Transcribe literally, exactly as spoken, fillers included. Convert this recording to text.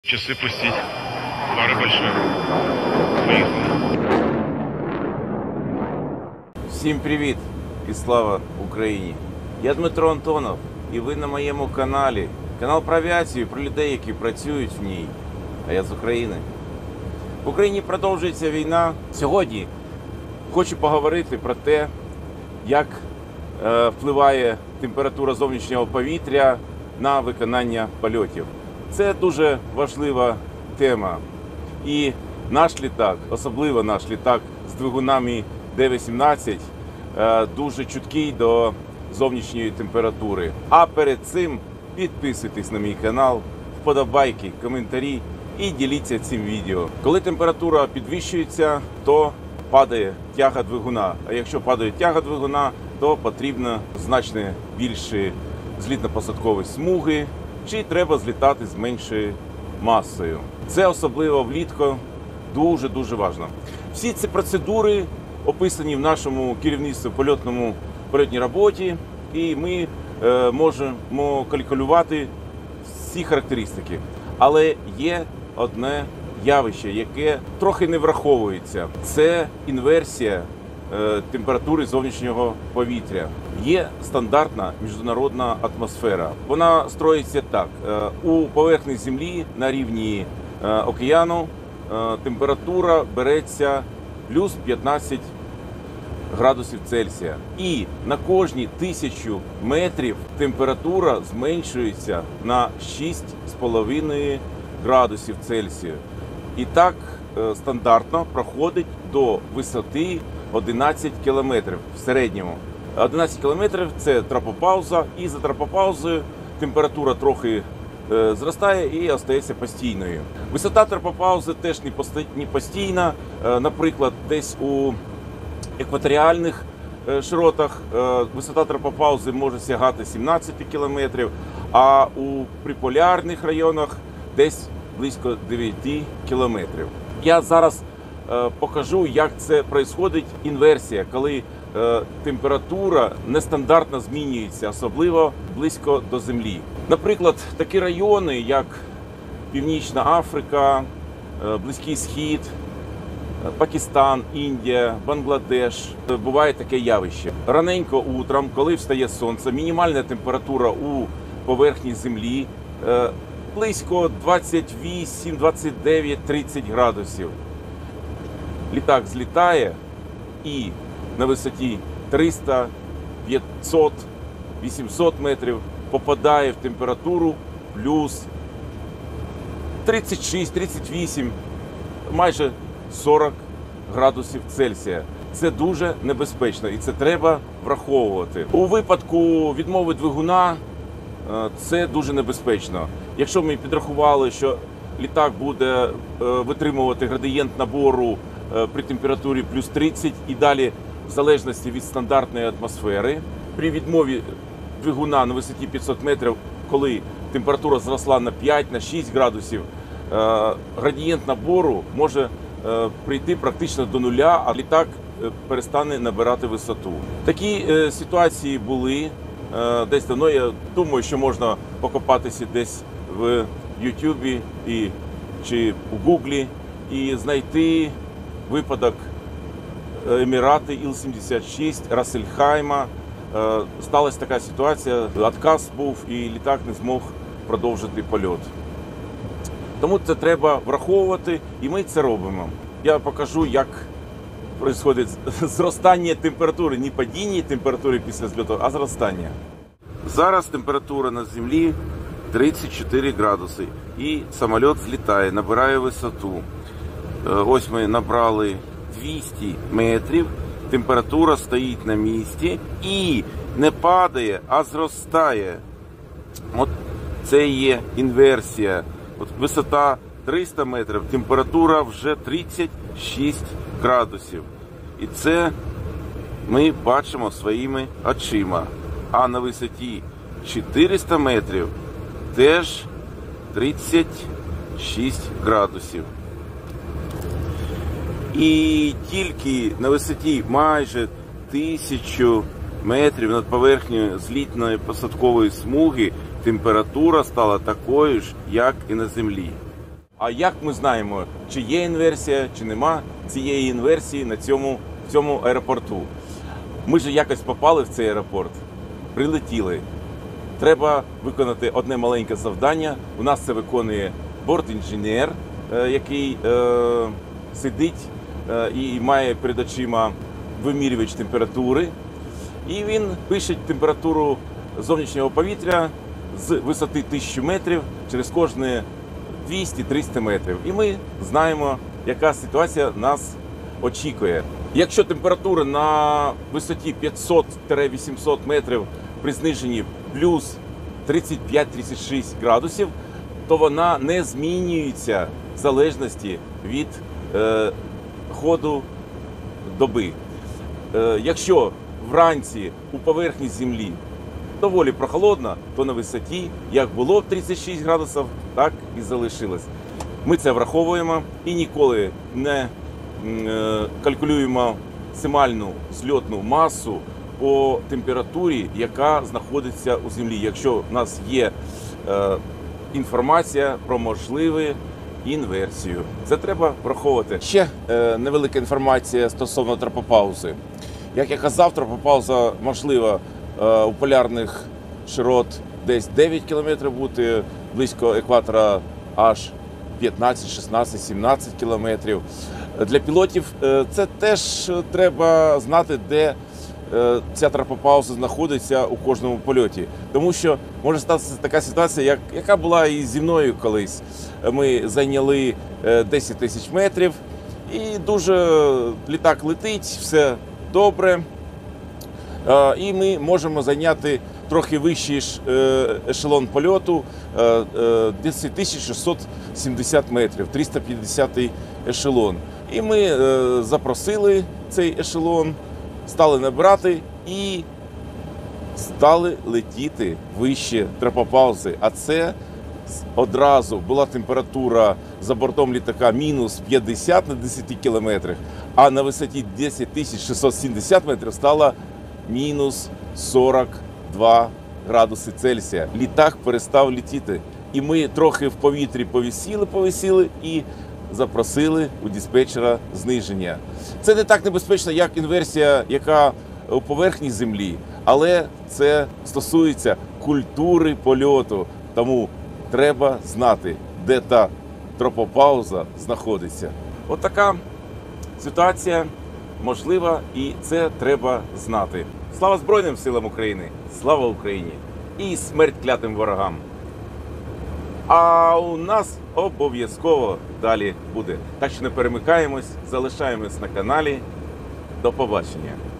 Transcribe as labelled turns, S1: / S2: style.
S1: Часы пустить. Пара большая. Поехали.
S2: Всім привіт і слава Україні! Я Дмитро Антонов і ви на моєму каналі. Канал про авіацію і про людей, які працюють в ній. А я з України. В Україні продовжується війна. Сьогодні хочу поговорити про те, як е, впливає температура зовнішнього повітря на виконання польотів. Це дуже важлива тема. І наш літак, особливо наш літак з двигунами Д вісімнадцять, дуже чуткий до зовнішньої температури. А перед цим підписуйтесь на мій канал, вподобайки, коментарі і діліться цим відео. Коли температура підвищується, то падає тяга двигуна. А якщо падає тяга двигуна, то потрібно значно більше злітно-посадкові смуги, чи треба злітати з меншою масою. Це особливо влітку дуже-дуже важливо. Всі ці процедури описані в нашому керівництві польотному польотній роботі, і ми е, можемо калькулювати всі характеристики. Але є одне явище, яке трохи не враховується. Це інверсія е, температури зовнішнього повітря. Є стандартна міжнародна атмосфера. Вона строїться так. Е, у поверхні Землі на рівні е, океану е, температура береться плюс п'ятнадцять градусів Цельсія. І на кожні тисячу метрів температура зменшується на шість з половиною градусів Цельсія. І так е, стандартно проходить до висоти одинадцять кілометрів в середньому. одинадцять кілометрів – це тропопауза, і за тропопаузою температура трохи е, зростає і остається постійною. Висота тропопаузи теж не постійна. Е, наприклад, десь у екваторіальних е, широтах е, висота тропопаузи може сягати сімнадцять кілометрів, а у приполярних районах десь близько дев'ять кілометрів. Я зараз е, покажу, як це відбувається інверсія, коли е, температура нестандартно змінюється, особливо близько до Землі. Наприклад, такі райони, як Північна Африка, е, Близький Схід, Пакистан, Індія, Бангладеш. Буває таке явище. Раненько утром, коли встає сонце, мінімальна температура у поверхні Землі е, близько двадцять вісім, двадцять дев'ять, тридцять градусів. Літак злітає і на висоті триста, п'ятсот, вісімсот метрів попадає в температуру плюс тридцять шість, тридцять вісім, майже сорок градусів Цельсія. Це дуже небезпечно і це треба враховувати. У випадку відмови двигуна це дуже небезпечно. Якщо ми підрахували, що літак буде витримувати градієнт набору при температурі плюс тридцять і далі в залежності від стандартної атмосфери, при відмові двигуна на висоті п'ятсот метрів, коли температура зросла на п'ять, на шість градусів, градієнт набору може прийти практично до нуля, а літак перестане набирати висоту. Такі е, ситуації були е, десь давно. Я думаю, що можна покопатися десь в Ютубі і, чи у Гуглі і знайти випадок Емірати Іл сімдесят шість, Рассельхайма. Е, сталася така ситуація, відказ був і літак не змог продовжити польот. Тому це треба враховувати, і ми це робимо. Я покажу, як відбувається зростання температури, не падіння температури після зльоту, а зростання. Зараз температура на Землі тридцять чотири градуси, і самоліт злітає, набирає висоту. Ось ми набрали двісті метрів, температура стоїть на місці і не падає, а зростає. От це є інверсія. От висота триста метрів, температура вже тридцять шість градусів. І це ми бачимо своїми очима. А на висоті чотириста метрів теж тридцять шість градусів. І тільки на висоті майже тисячу метрів над поверхнею злітної посадкової смуги температура стала такою ж, як і на Землі. А як ми знаємо, чи є інверсія, чи нема цієї інверсії на цьому, в цьому аеропорту? Ми ж якось попали в цей аеропорт, прилетіли. Треба виконати одне маленьке завдання. У нас це виконує бортінженер, який е, сидить е, і має перед очима вимірювач температури. І він пише температуру зовнішнього повітря з висоти тисячі метрів через кожне двісті-триста метрів. І ми знаємо, яка ситуація нас очікує. Якщо температура на висоті п'ятсот-вісімсот метрів при зниженні плюс тридцять п'ять - тридцять шість градусів, то вона не змінюється в залежності від е, ходу доби. Е, якщо вранці у поверхні землі доволі прохолодно, то на висоті як було тридцять шість градусів, так і залишилось. Ми це враховуємо і ніколи не е, калькулюємо максимальну зльотну масу по температурі, яка знаходиться у землі, якщо в нас є е, інформація про можливу інверсію. Це треба враховувати. Ще е, невелика інформація стосовно тропопаузи. Як я казав, тропопауза можлива е, у полярних широт десь дев'ять кілометрів бути, близько екватора аж п'ятнадцять, шістнадцять, сімнадцять кілометрів. Для пілотів е, це теж треба знати, де е, ця тропопауза знаходиться у кожному польоті. Тому що може статися така ситуація, як, яка була і зі мною колись. Ми зайняли е, десять тисяч метрів і дуже літак летить, все добре. Е, і ми можемо зайняти трохи вищий ешелон польоту десять тисяч шістсот сімдесят метрів, триста п'ятдесятий ешелон. І ми е, запросили цей ешелон, стали набирати і стали летіти вище тропопаузи. А це одразу була температура за бортом літака мінус п'ятдесят на десяти кілометрах, а на висоті десять тисяч шістсот сімдесят метрів стало мінус сорок два градуси Цельсія. Літак перестав літіти. І ми трохи в повітрі повисіли, повисіли і запросили у диспетчера зниження. Це не так небезпечно, як інверсія, яка у поверхні землі, але це стосується культури польоту. Тому треба знати, де та тропопауза знаходиться. От така ситуація можлива, і це треба знати. Слава Збройним силам України! Слава Україні! І смерть клятим ворогам! А у нас обов'язково далі буде. Так що не перемикаємось, залишаємось на каналі. До побачення!